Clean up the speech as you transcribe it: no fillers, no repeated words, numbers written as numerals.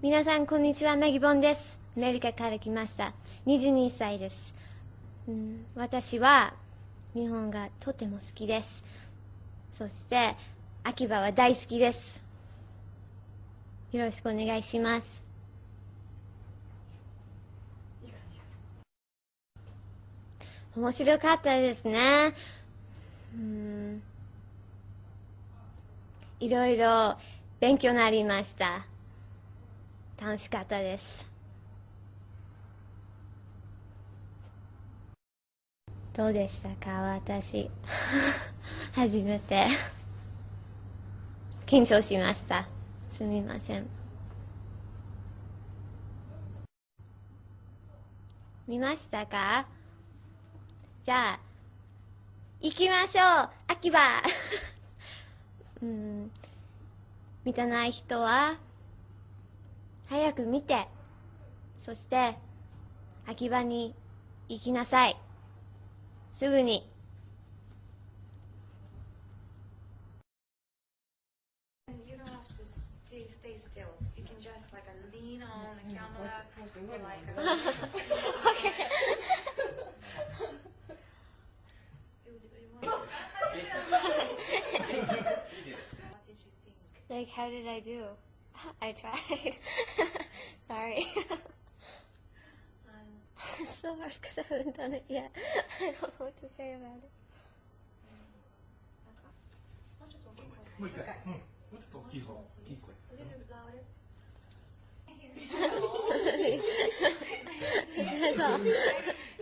皆さんこんにちは、マギボンです。アメリカから来ました。22歳です。私は日本がとても好きです。そして秋葉は大好きです。よろしくお願いします。面白かったですね。いろいろ勉強になりました。楽しかったです。どうでしたか？私初めて緊張しました。すみません。見ましたか？じゃあ行きましょう、秋葉見てない人は早く見て、そして秋葉に行きなさい。すぐに。 You don't have to stay still. You can just like lean on the camera or like. Okay. What did you think? Like, how did I do? I tried. Sorry. It's so hard because I haven't done it yet. I don't know what to say about it. もう一回、もうちょっと大きい方、大きい声。 A little louder. So,